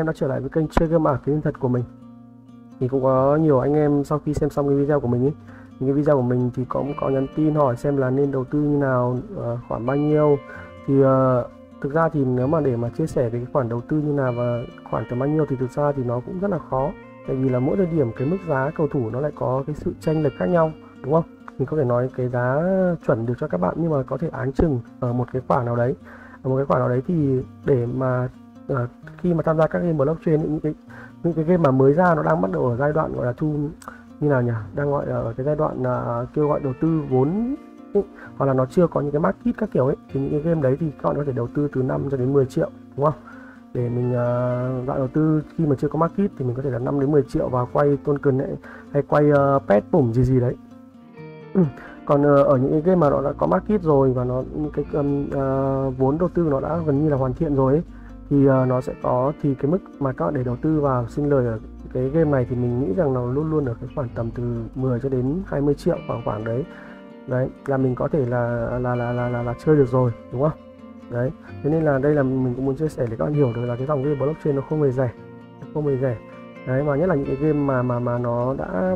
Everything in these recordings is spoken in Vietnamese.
em đã trở lại với kênh chơi game ảo tiền thật của mình. Thì cũng có nhiều anh em sau khi xem xong cái video của mình ấy, cái video của mình thì cũng có nhắn tin hỏi xem là nên đầu tư như nào, khoản bao nhiêu. Thì thực ra thì nếu mà để mà chia sẻ về cái khoản đầu tư như nào và khoản tầm bao nhiêu thì thực ra thì nó cũng rất là khó, tại vì là mỗi thời điểm cái mức giá cầu thủ nó lại có cái sự chênh lệch khác nhau, đúng không? Mình có thể nói cái giá chuẩn được cho các bạn, nhưng mà có thể áng chừng ở một cái khoản nào đấy. Ở một cái khoản nào đấy thì để mà khi mà tham gia các game blockchain, những cái game mà mới ra, nó đang bắt đầu ở giai đoạn gọi là thu như nào nhỉ, đang gọi ở cái giai đoạn kêu gọi đầu tư vốn ấy, hoặc là nó chưa có những cái market các kiểu ấy, thì những cái game đấy thì các bạn có thể đầu tư từ 5 cho đến 10 triệu, đúng không? Để mình dạng đầu tư khi mà chưa có market thì mình có thể là 5 đến 10 triệu vào quay token ấy, hay quay pet bủng gì đấy. Còn ở những cái game mà nó đã có market rồi và nó cái vốn đầu tư nó đã gần như là hoàn thiện rồi ấy, thì nó sẽ có, thì cái mức mà các bạn để đầu tư vào sinh lời ở cái game này thì mình nghĩ rằng nó luôn luôn ở cái khoảng tầm từ 10 cho đến 20 triệu, khoảng đấy là mình có thể là chơi được rồi, đúng không? Đấy, thế nên là đây là mình cũng muốn chia sẻ để các bạn hiểu được là cái dòng game blockchain nó không hề rẻ, đấy, mà nhất là những cái game mà nó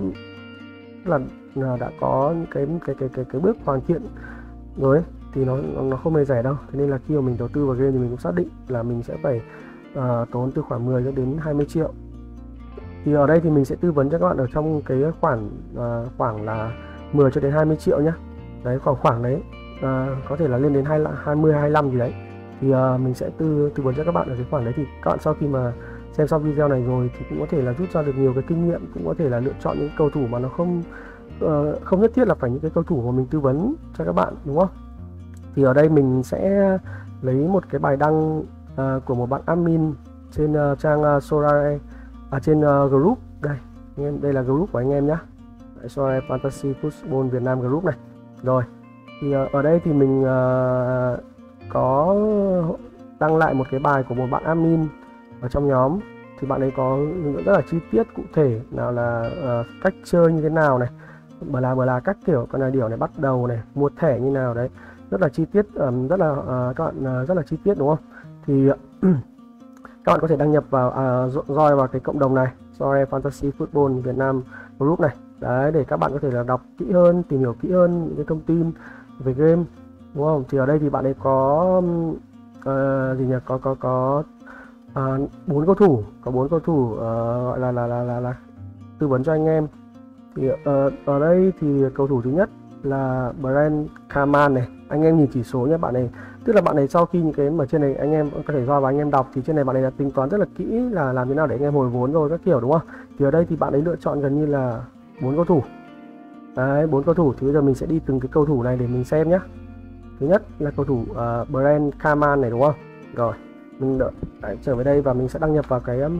đã có những cái bước hoàn thiện rồi ấy, thì nó không hề rẻ đâu. Thế nên là khi mà mình đầu tư vào game thì mình cũng xác định là mình sẽ phải tốn từ khoảng 10 cho đến 20 triệu. Thì ở đây thì mình sẽ tư vấn cho các bạn ở trong cái khoảng là 10 cho đến 20 triệu nhé. Đấy, khoảng đấy, có thể là lên đến 20 25 gì đấy. Thì mình sẽ tư vấn cho các bạn ở cái khoản đấy. Thì các bạn sau khi mà xem xong video này rồi thì cũng có thể là rút ra được nhiều cái kinh nghiệm, cũng có thể là lựa chọn những cầu thủ mà nó không nhất thiết là phải những cái cầu thủ mà mình tư vấn cho các bạn, đúng không? Thì ở đây mình sẽ lấy một cái bài đăng của một bạn admin trên trang Sorare, trên group đây. Đây là group của anh em nhé, Sorare Fantasy Football Việt Nam group này. Rồi thì ở đây thì mình có đăng lại một cái bài của một bạn admin ở trong nhóm. Thì bạn ấy có hướng dẫn rất là chi tiết cụ thể, nào là cách chơi như thế nào này, bờ là các kiểu, con này điều này bắt đầu này, mua thẻ như nào đấy, rất là chi tiết, rất là các bạn rất là chi tiết, đúng không? Thì các bạn có thể đăng nhập vào join vào cái cộng đồng này, Sorare Fantasy Football Việt Nam group này, đấy, để các bạn có thể là đọc kỹ hơn, tìm hiểu kỹ hơn những cái thông tin về game, đúng không? Thì ở đây thì bạn ấy có gì nhỉ, có 4 cầu thủ, gọi là tư vấn cho anh em. Thì ở đây thì cầu thủ thứ nhất là Brent Kaman này, anh em nhìn chỉ số nhé, bạn này, tức là bạn này sau khi những cái mà trên này anh em có thể do và anh em đọc, thì trên này bạn này đã tính toán rất là kỹ là làm thế nào để anh em hồi vốn rồi các kiểu, đúng không? Thì ở đây thì bạn ấy lựa chọn gần như là 4 cầu thủ. Đấy, 4 cầu thủ. Thì bây giờ mình sẽ đi từng cái cầu thủ này để mình xem nhé. Thứ nhất là cầu thủ Brent Kaman này, đúng không? Rồi, mình trở về đây và mình sẽ đăng nhập vào cái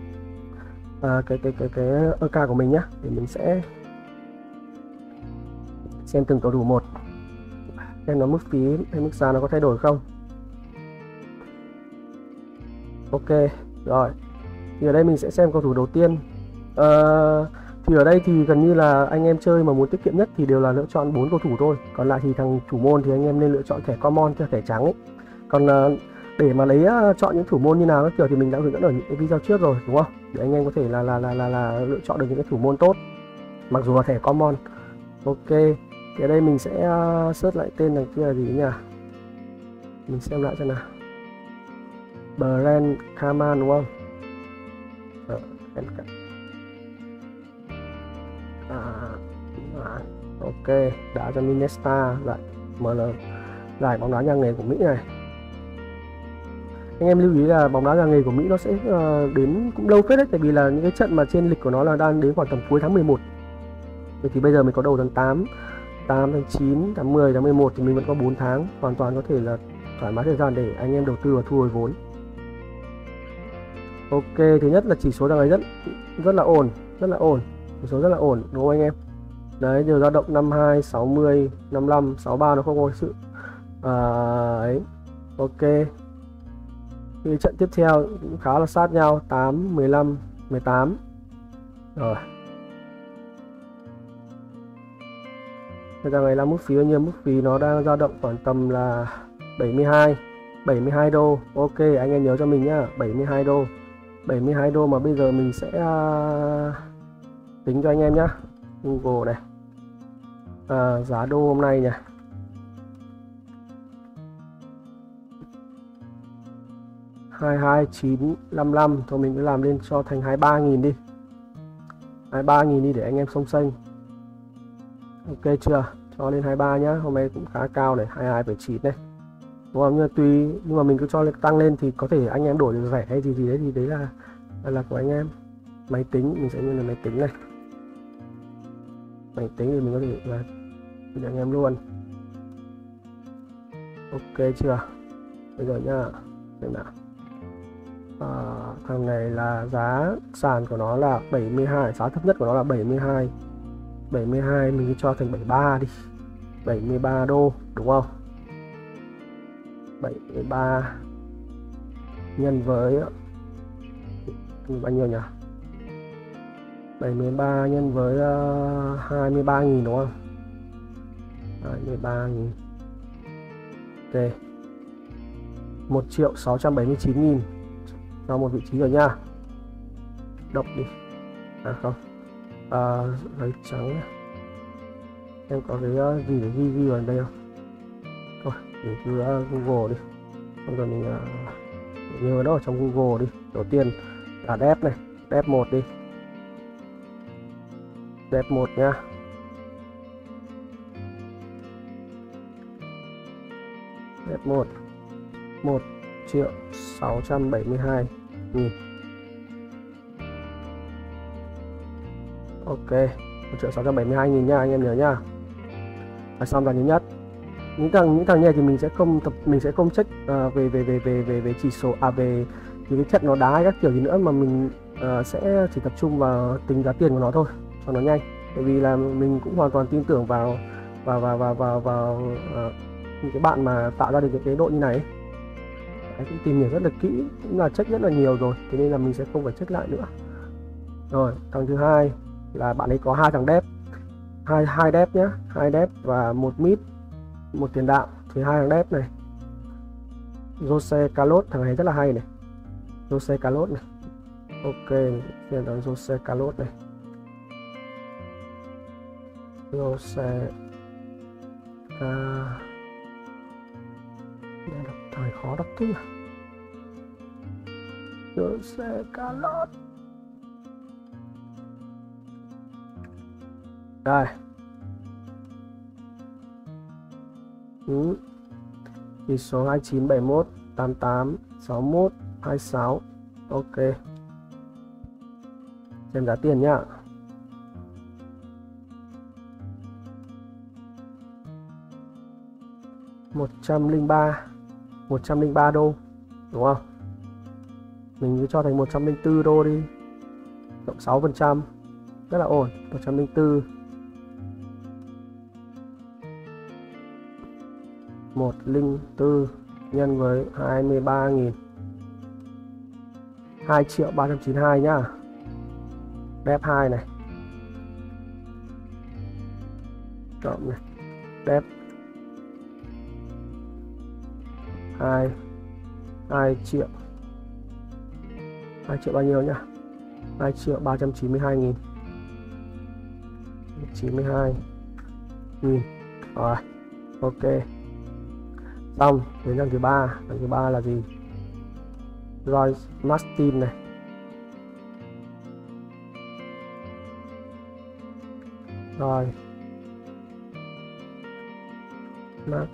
account của mình nhé, để mình sẽ xem từng cầu thủ một, xem nó mức phí hay mức giá nó có thay đổi không. Ok, rồi. Thì ở đây mình sẽ xem cầu thủ đầu tiên. Thì ở đây thì gần như là anh em chơi mà muốn tiết kiệm nhất thì đều là lựa chọn 4 cầu thủ thôi. Còn lại thì thằng thủ môn thì anh em nên lựa chọn thẻ common theo thẻ trắng ấy. Còn để mà lấy chọn những thủ môn như nào các kiểu thì mình đã hướng dẫn ở những cái video trước rồi, đúng không? Để anh em có thể là lựa chọn được những cái thủ môn tốt mặc dù là thẻ common. Ok, thì ở đây mình sẽ search lại tên này kia là gì nhỉ, mình xem lại xem nào. Brent Kaman, đúng không? Ok, đã cho Minnesota, lại ML, giải bóng đá nhà nghề của Mỹ này. Anh em lưu ý là bóng đá nhà nghề của Mỹ nó sẽ đến cũng lâu phết đấy, tại vì là những cái trận mà trên lịch của nó là đang đến khoảng tầm cuối tháng 11. Vậy thì bây giờ mình có đầu tháng 8, tháng 9, tháng 10, tháng 11 thì mình vẫn có 4 tháng, hoàn toàn có thể là thoải mái thời gian để anh em đầu tư và thu hồi vốn. Ok, thứ nhất là chỉ số đang ấy rất là ổn, chỉ số rất là ổn, đúng không anh em? Đấy, đều dao động 52, 60, 55, 63, nó không có sự ấy. Ok. Thì trận tiếp theo cũng khá là sát nhau, 8, 15, 18. Rồi. Bây giờ này là mức phí bao nhiêu? Mức phí nó đang dao động khoảng tầm là 72 đô. Ok, anh em nhớ cho mình nhá, 72 đô. 72 đô mà bây giờ mình sẽ tính cho anh em nhá. Google này, giá đô hôm nay nhỉ, $22.955, thôi mình cứ làm lên cho thành 23.000 đi, 23.000 đi để anh em xông xanh. Ok chưa, cho lên 23 nhá, hôm nay cũng khá cao này, 22,9 này, đúng không? Nhưng mà mình cứ cho tăng lên thì có thể anh em đổi được rẻ hay gì đấy, thì đấy là của anh em. Máy tính mình sẽ như là máy tính này, máy tính thì mình có thể là để anh em luôn. Ok chưa, bây giờ nhá, xem nào. Thằng này là giá sàn của nó là 72, giá thấp nhất của nó là 72, mình cứ cho thành 73 đi, 73 đô đúng không? 73 nhân với bao nhiêu nhỉ? 73 nhân với 23.000 đúng không? 23.000. Ok. 1.679.000 cho một vị trí rồi nha. Động đi. Không. Giấy trắng. Em có cái gì để ghi vào đây không? Thôi, mình cứ Google đi. Bây giờ mình nhớ nó ở trong Google đi. Đầu tiên là dep này, dep 1 đi. Dep 1 nhá. Dep 1 1.672.000. Ok, 1.672.000 nha, anh em nhớ nha. Xong là thứ nhất. Những thằng này thì mình sẽ không check về chỉ số về cái trận nó đá các kiểu gì nữa, mà mình sẽ chỉ tập trung vào tính giá tiền của nó thôi cho nó nhanh. Bởi vì là mình cũng hoàn toàn tin tưởng vào những cái bạn mà tạo ra được cái độ như này ấy. Đấy, cũng tìm hiểu rất là kỹ, cũng là check rất là nhiều rồi, thế nên là mình sẽ không phải check lại nữa. Rồi, thằng thứ hai là bạn ấy có hai thằng dep, hai dep nhá, 2 dep và 1 mid, 1 tiền đạo. Thì hai thằng dep này, Jose Carlos, thằng này rất là hay này, Jose Carlos này. Ok, xem thằng Jose Carlos này, Jose thời khó đọc thế à? Jose Carlos đây. Chỉ số 2971 88 61 26. Ok, xem giá tiền nhá. một trăm linh ba đô đúng không? Mình cứ cho thành 104 đô đi, cộng 6%, rất là ổn. 104 nhân với 23.000, 2.392 nhá. Dep 2 này, cộng này, dep 2 triệu bao nhiêu nhá? 2.392.000, 92.000. Rồi, ok. Xong, đến thằng thứ ba. Thằng thứ ba là gì? Roy Martin này. Rồi, Max.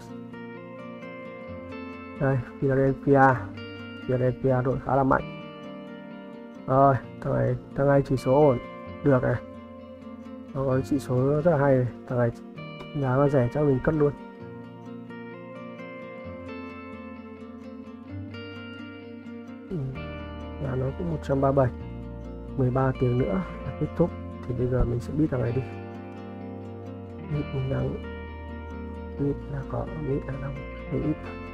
Đây, Philadelphia đội khá là mạnh. Rồi, thằng này chỉ số ổn, được này. Nó có chỉ số rất là hay này. Thằng này giá nó rẻ chắc mình cất luôn. Giá nó cũng 137, 13 tiếng nữa là kết thúc. Thì bây giờ mình sẽ biết thằng này đi. Mình đang biết là có biết là đâu ít.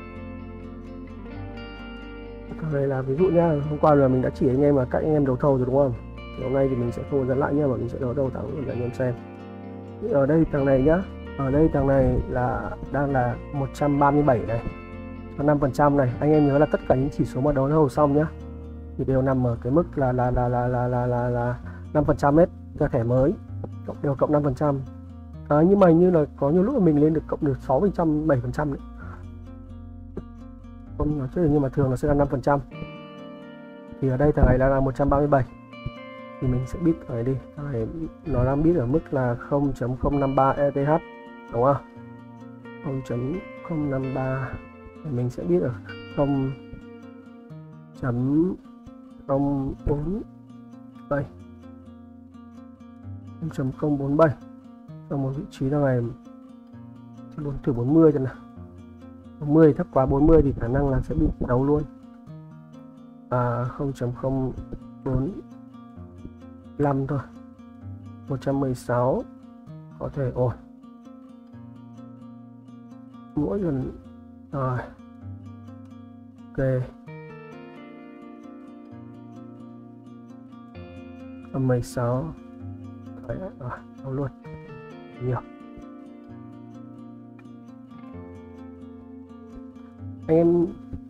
Thằng này là ví dụ nhá, hôm qua là mình đã chỉ anh em là các anh em đấu thầu rồi đúng không? Thì hôm nay thì mình sẽ không dẫn lại nhá, mà mình sẽ đấu thầu thẳng để anh em xem. Ở đây thằng này nhá, ở đây thằng này là đang là 137 này, 5% này. Anh em nhớ là tất cả những chỉ số mà đấu thầu xong nhá, thì đều nằm ở cái mức là 5% hết cho thẻ mới, đều cộng 5%. Nhưng mà hình như là có nhiều lúc mà mình lên được cộng được 6%, 7% đấy. Không nói chứ, nhưng mà thường nó sẽ là 5%. Thì ở đây thằng này là 137 thì mình sẽ bit ở đây đi. Nó đang bit ở mức là 0.053 ETH đúng không? 0.053 thì mình sẽ bit ở 0.047 0.047 trong một vị trí thằng này thử 40 cho nào. 40 thấp quá, 40 thì khả năng là sẽ bị đấu luôn. 0.045 thôi. 116 có thể ổn. Mỗi lần rồi. Ok. 16 đấy, rồi đấu luôn nhiều. Anh em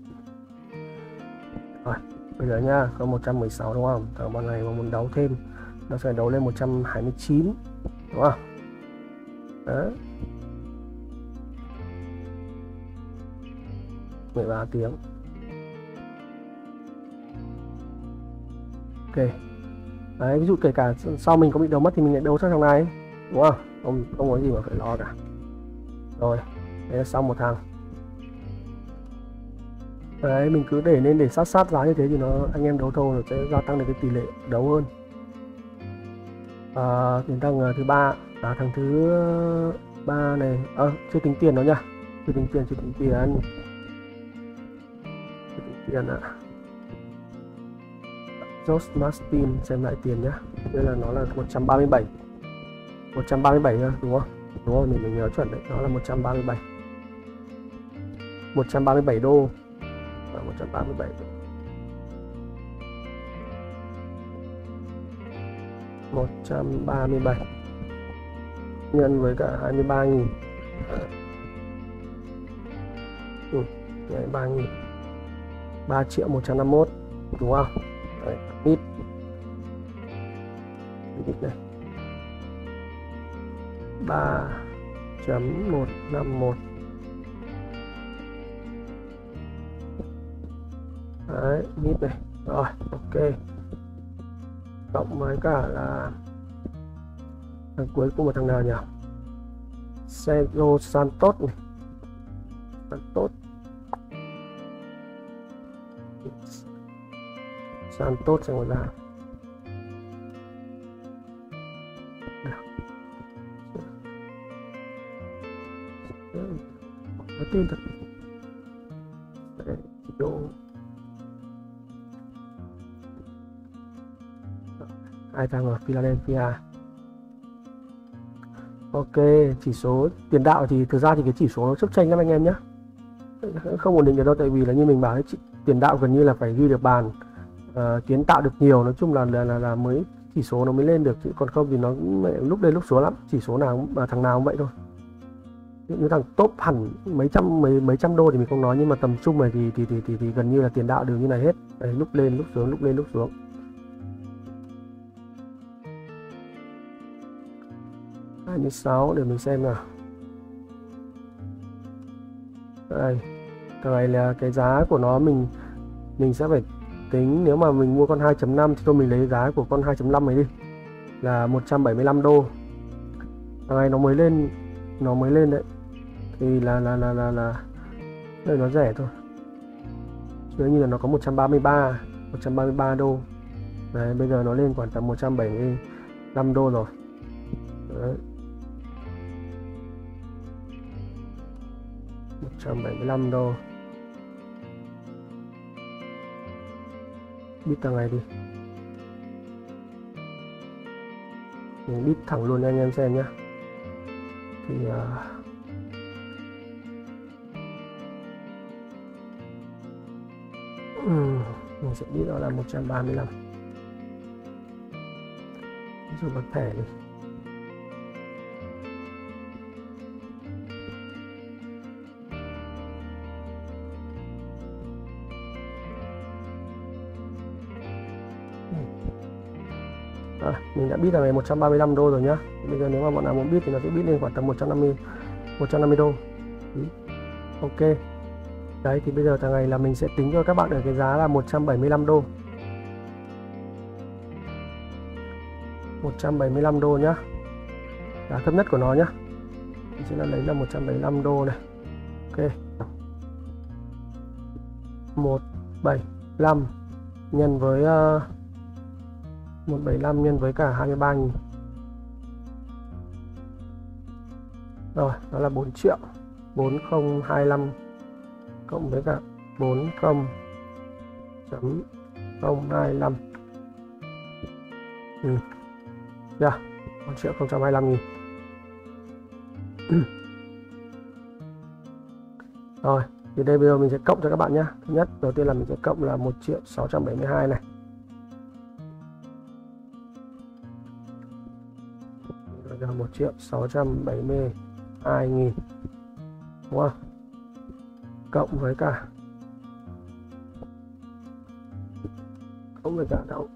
rồi bây giờ nha, có 116 đúng không? Thằng bọn này mà muốn đấu thêm nó sẽ đấu lên 129 đúng không? Đấy, 13 tiếng. Ok. Đấy, ví dụ kể cả sau mình có bị đấu mất thì mình lại đấu sang thằng này đúng không? Không có gì mà phải lo cả. Rồi, đây là xong một thằng. Đấy, mình cứ để nên để sát giá như thế thì anh em đấu thầu nó sẽ gia tăng được cái tỷ lệ đấu hơn. Đến thằng thứ ba, thằng thứ ba này, chưa tính tiền đó nha, chưa tính tiền ạ. George Martin xem lại tiền nhá. Đây là nó là 137 thôi đúng không? Đúng không? Mình nhớ chuẩn đấy, nó là 137 đô. 137 đô. 137 nhân với cả 23.000. 23.000. 3.151 đúng không? Đấy, ít này 3.151. Đấy, mít này. Rồi, ok. Cộng với cả là thằng cuối cùng là thằng nào nhỉ? Sergio Santos này. Santos xem có ra. Có tên thật. Hai thằng ở Philadelphia. Ok, chỉ số tiền đạo thì thực ra thì cái chỉ số nó chấp chênh lắm anh em nhé, không ổn định được đâu, tại vì là như mình bảo ấy, tiền đạo gần như là phải ghi được bàn, kiến tạo được nhiều, nói chung là mới chỉ số nó mới lên được, chứ còn không thì nó lúc lên lúc xuống lắm, chỉ số nào thằng nào cũng vậy thôi. Những thằng top hẳn mấy trăm đô thì mình không nói, nhưng mà tầm trung này thì gần như là tiền đạo đều như này hết. Đấy, lúc lên lúc xuống, lúc lên lúc xuống. Hai mươi 6 để mình xem nào. Đây, cái này là cái giá của nó, mình sẽ phải tính, nếu mà mình mua con 2.5 thì thôi mình lấy giá của con 2.5 này đi, là 175 đô. Cái này nó mới lên đấy, thì là đây nó rẻ thôi, chứ như là nó có 133 đô. Đấy, bây giờ nó lên khoảng tầm 175 đô rồi. Đấy, 175 đô. Bit thằng này đi, mình bit thẳng luôn anh em xem nhé. Thì mình sẽ bit đó là 135. Rồi bật thẻ đi. mình đã bid thằng này 135 đô rồi nhá. Bây giờ nếu mà bọn nào muốn bid thì nó sẽ bid lên khoảng tầm 150 đô. Ok. Đấy thì bây giờ thằng này là mình sẽ tính cho các bạn ở cái giá là 175 đô. 175 đô nhá. Giá thấp nhất của nó nhá. Mình sẽ lấy là 175 đô này. Ok. 175 nhân với 175 nhân với cả 23.000. Rồi, đó là 4 triệu. 4025 cộng với cả 40.025. Yeah, 1.025.000. Rồi, thì đây bây giờ mình sẽ cộng cho các bạn nhé. Thứ nhất, đầu tiên là mình sẽ cộng là 1.672 này. Rồi là 1.672.000. Đúng không? Cộng với cả đâu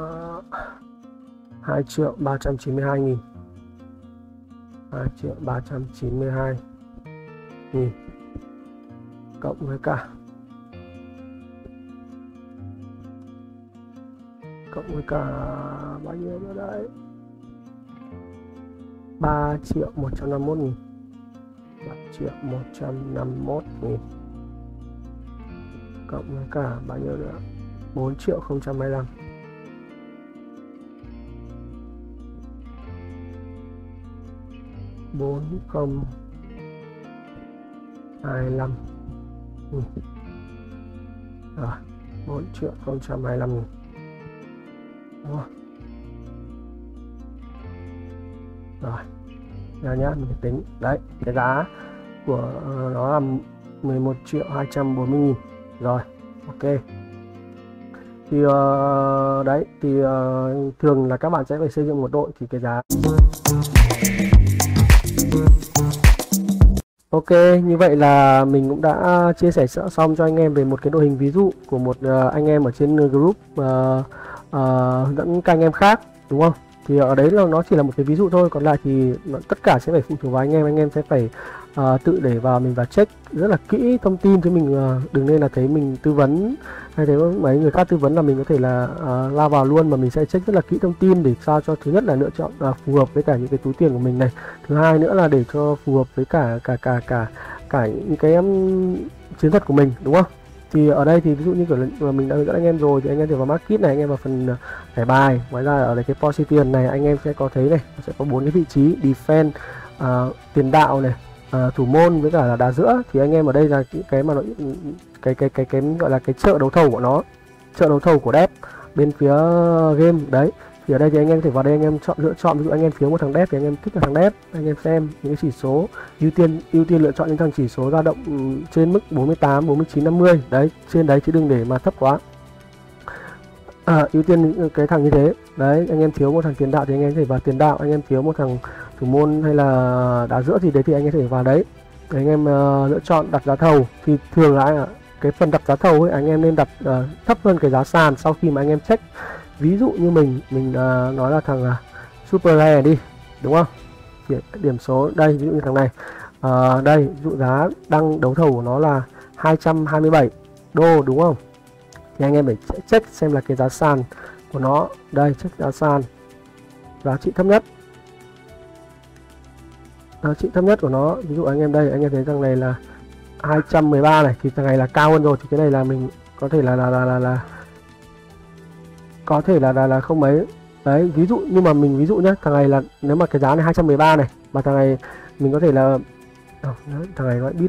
2.392.000. 2.392.000 cộng với cả bao nhiêu nữa đấy, 3.151.000. 3.151.000 cộng với cả bao nhiêu nữa, 4.025. 4025. Rồi, 4.025.000. Đúng không? Rồi, giờ nhá, mình tính đấy, cái giá của nó là 11.240.000. Rồi, ok. Thì đấy thì thường là các bạn sẽ phải xây dựng một đội thì cái giá. Ok, như vậy là mình cũng đã chia sẻ xong cho anh em về một cái đội hình ví dụ của một anh em ở trên group hướng dẫn các anh em khác, đúng không? Thì ở đấy là nó chỉ là một cái ví dụ thôi, còn lại thì tất cả sẽ phải phụ thuộc vào anh em sẽ phải tự để vào mình và check rất là kỹ thông tin chứ mình đừng nên là thấy mình tư vấn hay thấy mấy người khác tư vấn là mình có thể là lao vào luôn, mà mình sẽ check rất là kỹ thông tin để sao cho thứ nhất là lựa chọn phù hợp với cả những cái túi tiền của mình này, thứ hai nữa là để cho phù hợp với cả những cái chiến thuật của mình, đúng không? Thì ở đây thì ví dụ như kiểu là mình đã hướng dẫn anh em rồi thì anh em thể vào market này, anh em vào phần thẻ bài, ngoài ra ở đây cái position này anh em sẽ có thấy này, nó sẽ có 4 cái vị trí defense, tiền đạo này, thủ môn với cả là đá giữa. Thì anh em ở đây là cái mà nó cái gọi là cái chợ đấu thầu của nó, chợ đấu thầu của dev bên phía game đấy. Thì ở đây thì anh em có thể vào đây anh em lựa chọn, ví dụ anh em phiếu một thằng dev thì anh em thích thằng dev, anh em xem những cái chỉ số ưu tiên lựa chọn những thằng chỉ số dao động trên mức 48, 49, 50 đấy, trên đấy chứ đừng để mà thấp quá. Ưu tiên cái thằng như thế đấy. Anh em thiếu một thằng tiền đạo thì anh em có thể vào tiền đạo, anh em thiếu một thằng thủ môn hay là đá giữa thì đấy thì anh em có thể vào đấy để anh em lựa chọn đặt giá thầu. Thì thường là cái phần đặt giá thầu ấy anh em nên đặt thấp hơn cái giá sàn sau khi mà anh em check. Ví dụ như mình nói là thằng Super Rare đi, đúng không? Điểm số đây, ví dụ như thằng này đây, ví dụ giá đăng đấu thầu của nó là 227 đô, đúng không? Thì anh em phải check xem là cái giá sàn của nó đây, check giá sàn, giá trị thấp nhất, giá trị thấp nhất của nó. Ví dụ anh em đây, anh em thấy thằng này là 213 này, thì thằng này là cao hơn rồi, thì cái này là mình có thể là không mấy đấy. Ví dụ nhưng mà mình ví dụ nhé, thằng này là nếu mà cái giá này 213 này, mà thằng này mình có thể là thằng này gọi bid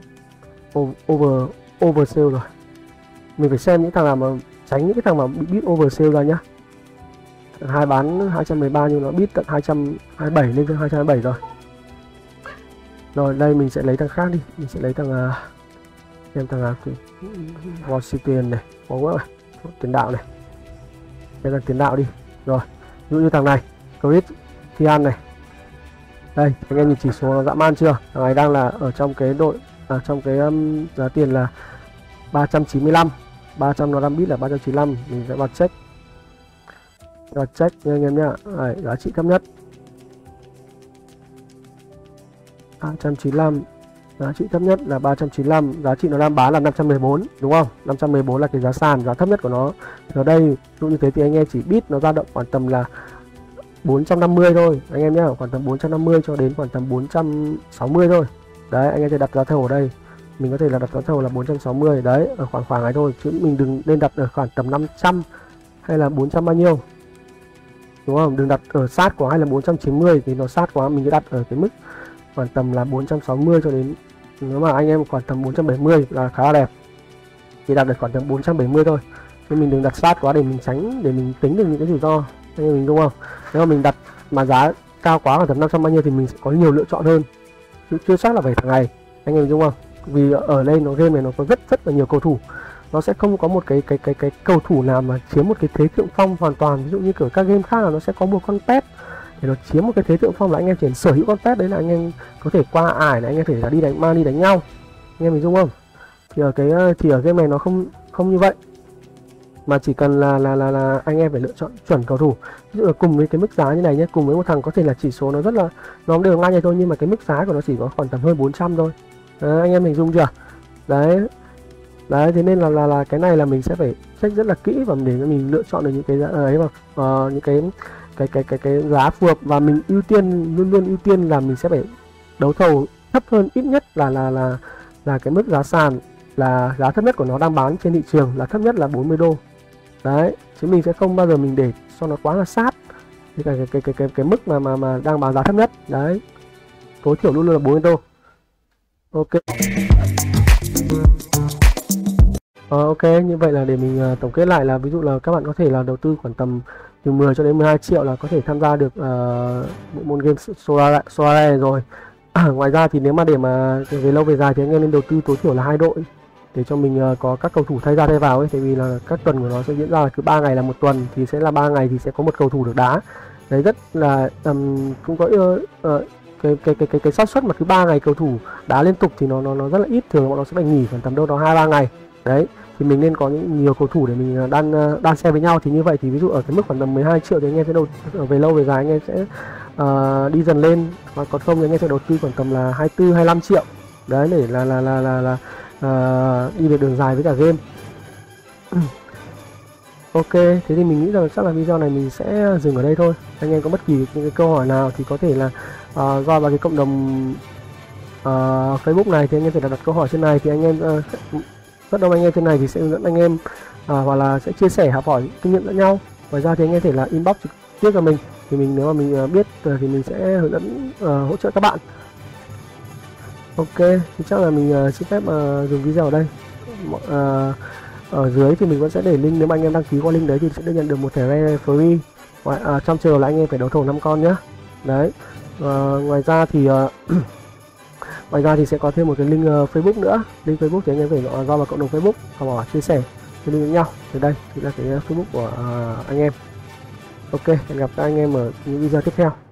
over sale rồi. Mình phải xem những thằng nào mà tránh những cái thằng mà bị bid over sale ra nhá. Thằng hai bán 213 nhưng nó bid tận 227 lên tới 227 rồi. Rồi đây mình sẽ lấy thằng khác đi, mình sẽ lấy thằng xem thằng Washington này, có quá này, tiền đạo này. Đây là tiền đạo đi. Rồi, ví dụ như thằng này, Christian này. Đây, anh em nhìn chỉ số nó dã man chưa? Thằng này đang là ở trong cái đội trong cái giá tiền là 395. 300 nó đang bid là 395, mình sẽ vào check. Rồi check nha anh em nhá. Đấy, giá trị thấp nhất 395, giá trị thấp nhất là 395, giá trị nó đang bán là 514 đúng không? 514 là cái giá sàn, giá thấp nhất của nó. Ở đây ví dụ như thế thì anh em chỉ biết nó dao động khoảng tầm là 450 thôi anh em nhá, khoảng tầm 450 cho đến khoảng tầm 460 thôi. Đấy, anh em sẽ đặt giá thầu ở đây. Mình có thể là đặt giá thầu là 460 đấy, ở khoảng ấy thôi, chứ mình đừng nên đặt ở khoảng tầm 500 hay là 400 bao nhiêu. Đúng không? Đừng đặt ở sát quá hay là 490 thì nó sát quá, mình cứ đặt ở cái mức khoảng tầm là 460 cho đến, nếu mà anh em khoảng tầm 470 là khá là đẹp. Chỉ đặt được khoảng tầm 470 thôi. Chứ mình đừng đặt sát quá để mình tránh, để mình tính được những cái rủi ro. Anh em mình đúng không? Nếu mà mình đặt mà giá cao quá khoảng tầm 500 bao nhiêu thì mình sẽ có nhiều lựa chọn hơn. Chứ chưa chắc là phải thằng này. Anh em đúng không? Vì ở đây nó game này nó có rất là nhiều cầu thủ. Nó sẽ không có một cái cầu thủ nào mà chiếm một cái thế thượng phong hoàn toàn. Ví dụ như kiểu các game khác là nó sẽ có một con pet để nó chiếm một cái thế thượng phong, là anh em chỉ sở hữu con pet đấy là anh em có thể qua ải, là anh em có thể là đi đánh ma, đi đánh nhau. Anh em mình đúng không? Thì ở game này nó không như vậy, mà chỉ cần là anh em phải lựa chọn chuẩn cầu thủ. Ví dụ là cùng với cái mức giá như này nhé, cùng với một thằng có thể là chỉ số nó rất là nó đều ngang nhau thôi, nhưng mà cái mức giá của nó chỉ có khoảng tầm hơn 400 thôi. Đấy, anh em hình dung chưa? Đấy, thế nên là cái này là mình sẽ phải check rất là kỹ và để cho mình lựa chọn được những cái giá ấy, và những cái giá phù hợp, và mình luôn luôn ưu tiên là mình sẽ phải đấu thầu thấp hơn, ít nhất là cái mức giá sàn, là giá thấp nhất của nó đang bán trên thị trường là thấp nhất là 40 đô. Đấy, chứ mình sẽ không bao giờ mình để cho nó quá là sát cái mức mà đang bán giá thấp nhất. Đấy, tối thiểu luôn luôn là 40 đô. Ok. Ok, như vậy là để mình tổng kết lại là ví dụ là các bạn có thể là đầu tư khoảng tầm từ 10 cho đến 12 triệu là có thể tham gia được môn game Solare rồi. Ngoài ra thì nếu mà để mà về lâu về dài thì anh em nên đầu tư tối thiểu là 2 đội để cho mình có các cầu thủ thay ra thay vào ấy, tại vì là các tuần của nó sẽ diễn ra là cứ 3 ngày là một tuần, thì sẽ là 3 ngày thì sẽ có một cầu thủ được đá. Đấy, rất là cũng có cái xác suất mà cứ 3 ngày cầu thủ đá liên tục thì nó rất là ít, thường bọn nó sẽ phải nghỉ khoảng tầm đâu đó 2-3 ngày. Đấy, thì mình nên có những nhiều cầu thủ để mình đan xen với nhau, thì như vậy thì ví dụ ở cái mức khoảng tầm 12 triệu thì anh em sẽ về lâu về dài anh em sẽ đi dần lên, và còn không thì anh em sẽ đầu tư khoảng tầm là 24-25 triệu đấy, để là đi về đường dài với cả game. Ok, thế thì mình nghĩ rằng chắc là video này mình sẽ dừng ở đây thôi. Anh em có bất kỳ những cái câu hỏi nào thì có thể là do vào cái cộng đồng Facebook này thì anh em phải đặt câu hỏi trên này, thì anh em rất đông anh em trên này thì sẽ hướng dẫn anh em hoặc là sẽ chia sẻ học hỏi kinh nghiệm lẫn nhau. Ngoài ra thì anh em thể là inbox trực tiếp cho mình, thì mình nếu mà mình biết thì mình sẽ hướng dẫn hỗ trợ các bạn. Ok, thì chắc là mình xin phép dừng video ở đây. Ở dưới thì mình vẫn sẽ để link, nếu mà anh em đăng ký qua link đấy thì sẽ được nhận được một thẻ rare free. Trong trường là anh em phải đấu thầu 5 con nhé. Đấy, ngoài ra thì sẽ có thêm một cái link Facebook nữa. Link Facebook thì anh em phải do vào cộng đồng Facebook học hỏi chia sẻ link với nhau. Thì đây thì là cái Facebook của anh em. Ok, hẹn gặp các anh em ở những video tiếp theo.